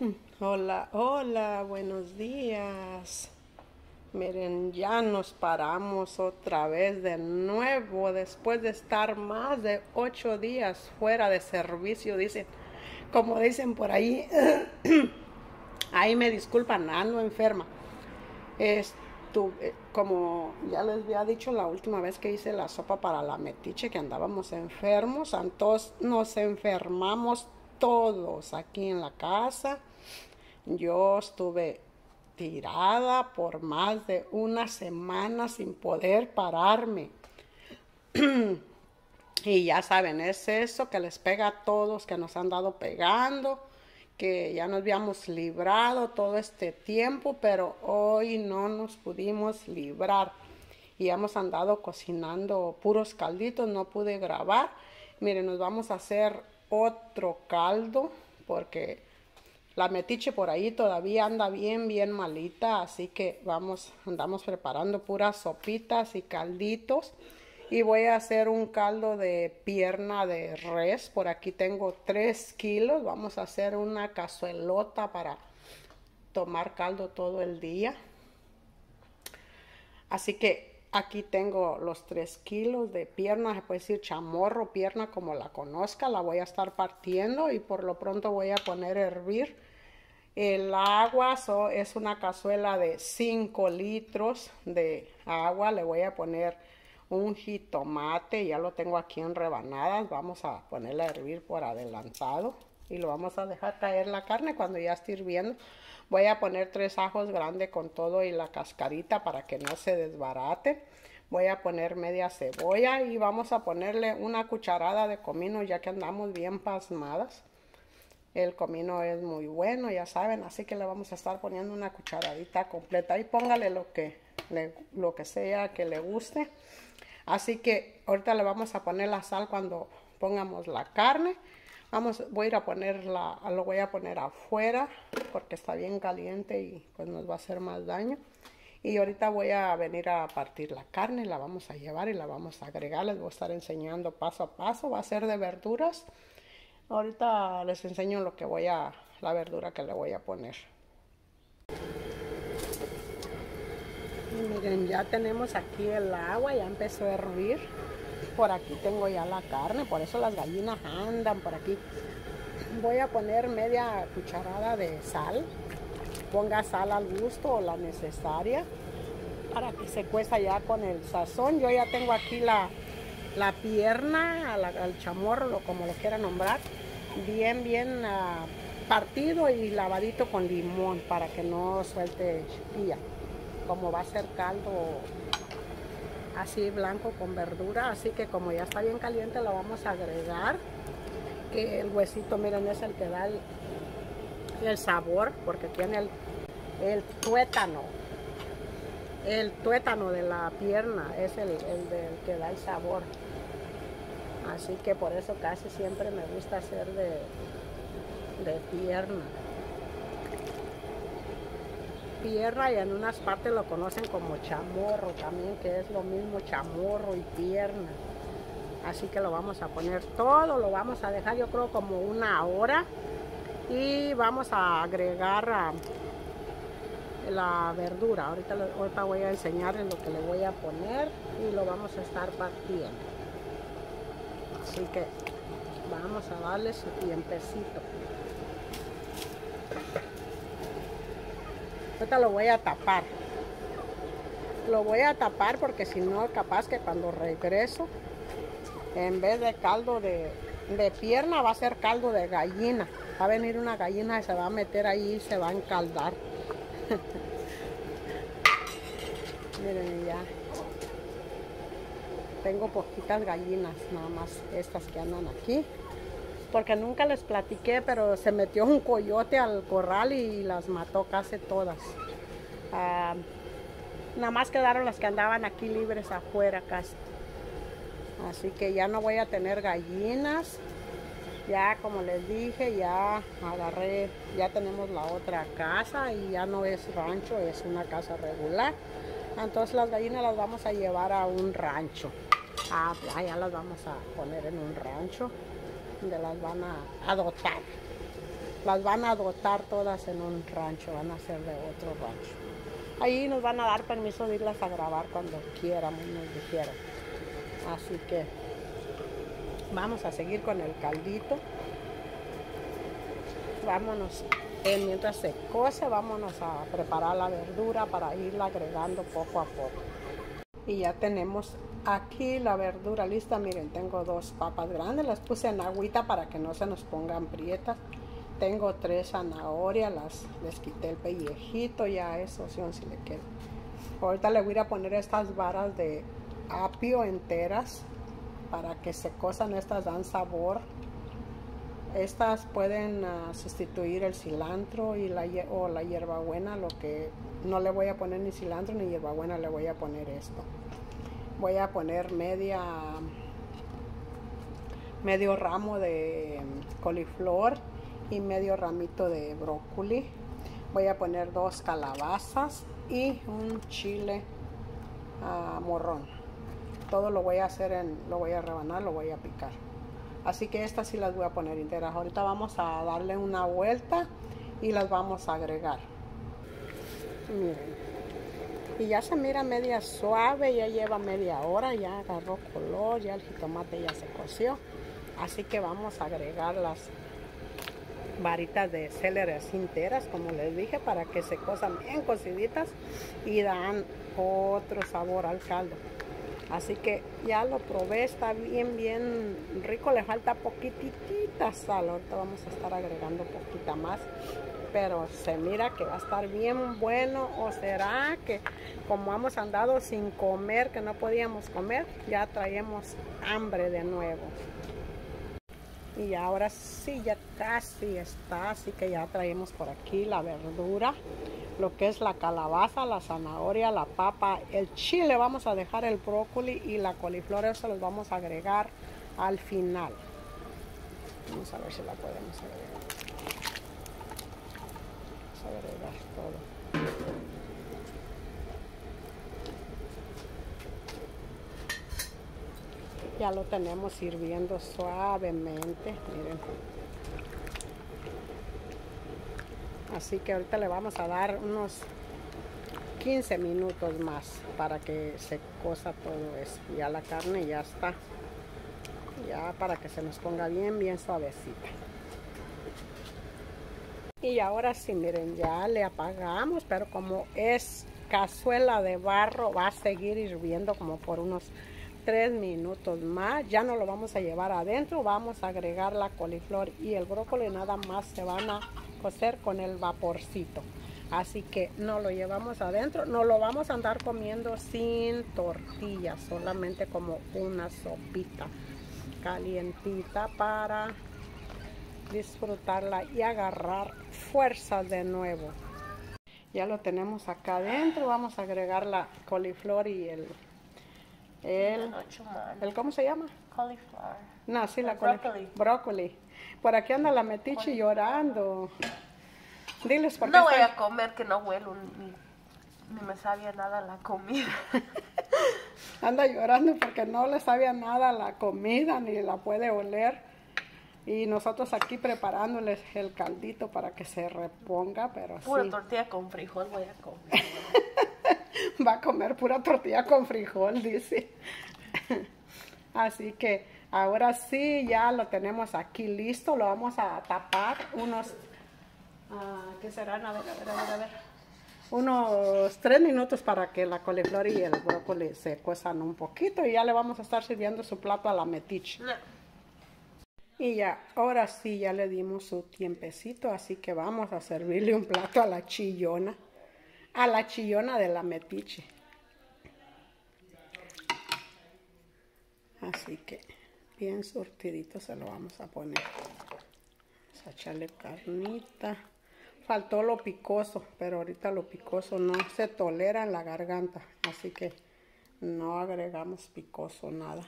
Hola, hola, buenos días. Miren, ya nos paramos otra vez de nuevo después de estar más de 8 días fuera de servicio, dicen. Como dicen por ahí, ahí me disculpan, ando enferma. Como ya les había dicho la última vez que hice la sopa para la metiche, que andábamos enfermos, entonces nos enfermamos todos aquí en la casa. Yo estuve tirada por más de una semana sin poder pararme. Y ya saben, es eso que les pega a todos, que nos han dado pegando, que ya nos habíamos librado todo este tiempo, pero hoy no nos pudimos librar. Y hemos andado cocinando puros calditos, no pude grabar. Miren, nos vamos a hacer otro caldo porque la metiche por ahí todavía anda bien malita, así que andamos preparando puras sopitas y calditos. Y voy a hacer un caldo de pierna de res. Por aquí tengo 3 kilos. Vamos a hacer una cazuelota para tomar caldo todo el día. Así que aquí tengo los 3 kilos de pierna, se puede decir chamorro, pierna como la conozca. La voy a estar partiendo y por lo pronto voy a poner a hervir. El agua es una cazuela de 5 litros de agua. Le voy a poner un jitomate, ya lo tengo aquí en rebanadas. Vamos a ponerla a hervir por adelantado y lo vamos a dejar caer la carne cuando ya esté hirviendo. Voy a poner 3 ajos grandes con todo y la cascarita para que no se desbarate. Voy a poner media cebolla y vamos a ponerle una cucharada de comino, ya que andamos bien pasmadas. El comino es muy bueno, ya saben, así que le vamos a estar poniendo una cucharadita completa. Y póngale lo que sea que le guste. Así que ahorita le vamos a poner la sal cuando pongamos la carne. Voy a ir a lo voy a poner afuera porque está bien caliente y pues nos va a hacer más daño. Y ahorita voy a venir a partir la carne, la vamos a llevar y la vamos a agregar. Les voy a estar enseñando paso a paso. Va a ser de verduras. Ahorita les enseño la verdura que le voy a poner. Y miren, ya tenemos aquí el agua, ya empezó a hervir. Por aquí tengo ya la carne, por eso las gallinas andan por aquí. Voy a poner media cucharada de sal. Ponga sal al gusto o la necesaria para que se cueza ya con el sazón. Yo ya tengo aquí la pierna, al chamorro, como lo quiera nombrar, bien partido y lavadito con limón para que no suelte chipilla. Como va a ser caldo así blanco con verdura, así que como ya está bien caliente lo vamos a agregar. El huesito, miren, es el que da el sabor, porque tiene el tuétano. El tuétano de la pierna es el que da el sabor. Así que por eso casi siempre me gusta hacer de pierna. Pierna, y en unas partes lo conocen como chamorro también, que es lo mismo, chamorro y pierna. Así que lo vamos a poner todo, lo vamos a dejar yo creo como 1 hora y vamos a agregar la verdura. Ahorita voy a enseñarles lo que le voy a poner y lo vamos a estar partiendo. Así que vamos a darle su tiempecito. Ahorita lo voy a tapar. Lo voy a tapar porque si no, capaz que cuando regreso, en vez de caldo de pierna, va a ser caldo de gallina. Va a venir una gallina y se va a meter ahí y se va a encaldar. Miren, ya tengo poquitas gallinas, nada más estas que andan aquí, porque nunca les platiqué, pero se metió un coyote al corral y las mató casi todas. Nada más quedaron las que andaban aquí libres afuera casi. Así que ya no voy a tener gallinas. Ya, como les dije, ya tenemos la otra casa y ya no es rancho, es una casa regular. Entonces las gallinas las vamos a llevar a un rancho. Ya las vamos a poner en un rancho donde las van a adoptar. las van a adoptar todas en un rancho, van a ser de otro rancho. Ahí nos van a dar permiso de irlas a grabar cuando quieramos, nos dijeron. Así que vamos a seguir con el caldito. Vámonos, mientras se cose, vámonos a preparar la verdura para irla agregando poco a poco. Y ya tenemos aquí la verdura lista. Miren, tengo 2 papas grandes, las puse en agüita para que no se nos pongan prietas. Tengo 3 zanahorias, les quité el pellejito, ya eso si le queda. Ahorita le voy a ir a poner estas varas de apio enteras para que se cosan. Estas dan sabor. Estas pueden sustituir el cilantro o la hierbabuena. Lo que no le voy a poner ni cilantro ni hierbabuena, le voy a poner esto. Voy a poner medio ramo de coliflor y medio ramito de brócoli. Voy a poner 2 calabazas y un chile morrón. Todo lo voy a hacer lo voy a rebanar, lo voy a picar. Así que estas sí las voy a poner enteras. Ahorita vamos a darle una vuelta y las vamos a agregar. Miren. Y ya se mira media suave, ya lleva media hora, ya agarró color, ya el jitomate ya se coció. Así que vamos a agregar las varitas de celery así enteras, como les dije, para que se cosan bien cociditas y dan otro sabor al caldo. Así que ya lo probé, está bien rico, le falta poquitita sal. Ahorita vamos a estar agregando poquita más, pero se mira que va a estar bien bueno. O será que como hemos andado sin comer, que no podíamos comer, ya traemos hambre de nuevo. Y ahora sí, ya casi está, así que ya traemos por aquí la verdura, lo que es la calabaza, la zanahoria, la papa, el chile. Vamos a dejar el brócoli y la coliflor, eso los vamos a agregar al final. Vamos a ver si la podemos agregar. Vamos a agregar todo. Ya lo tenemos hirviendo suavemente, miren. Así que ahorita le vamos a dar unos 15 minutos más para que se cosa todo eso. Ya la carne ya está, ya para que se nos ponga bien suavecita. Y ahora sí, miren, ya le apagamos, pero como es cazuela de barro, va a seguir hirviendo como por unos 3 minutos más. Ya no lo vamos a llevar adentro, vamos a agregar la coliflor y el brócoli, nada más se van a cocer con el vaporcito. Así que no lo llevamos adentro, no lo vamos a andar comiendo sin tortilla, solamente como una sopita calientita para disfrutarla y agarrar fuerzas de nuevo. Ya lo tenemos acá adentro, vamos a agregar la coliflor y el ¿cómo se llama? Cauliflower. No, sí, la brócoli. Por aquí anda la metiche llorando. Diles por qué. No voy a comer, que no huelo, ni me sabía nada la comida. Anda llorando porque no le sabía nada la comida, ni la puede oler. Y nosotros aquí preparándoles el caldito para que se reponga, pero Pura sí. tortilla con frijol voy a comer. Va a comer pura tortilla con frijol, dice. Así que ahora sí, ya lo tenemos aquí listo. Lo vamos a tapar unos, ¿qué serán? A ver. Unos 3 minutos para que la coliflor y el brócoli se cuezan un poquito. Y ya le vamos a estar sirviendo su plato a la metiche. No. Y ya, ahora sí, ya le dimos su tiempecito. Así que vamos a servirle un plato a la chillona. A la chillona de la metiche. Así que bien surtidito se lo vamos a poner. Vamos a echarle carnita. Faltó lo picoso, pero ahorita lo picoso no se tolera en la garganta. Así que no agregamos picoso, nada.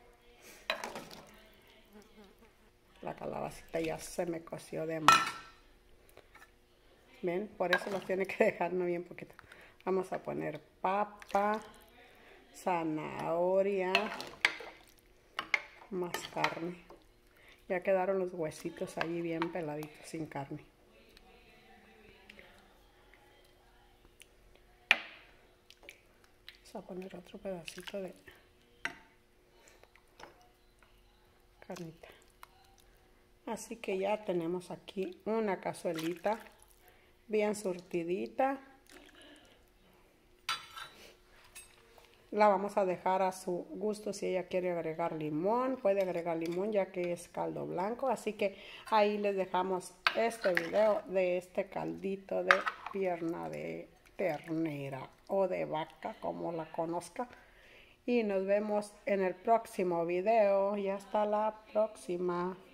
La calabacita ya se me coció de más. ¿Ven? Por eso los tiene que dejar no bien poquito. Vamos a poner papa, zanahoria, más carne. Ya quedaron los huesitos ahí bien peladitos, sin carne. Vamos a poner otro pedacito de carnita. Así que ya tenemos aquí una cazuelita bien surtidita. La vamos a dejar a su gusto. Si ella quiere agregar limón, puede agregar limón ya que es caldo blanco. Así que ahí les dejamos este video de este caldito de pierna de ternera o de vaca, como la conozca. Y nos vemos en el próximo video y hasta la próxima.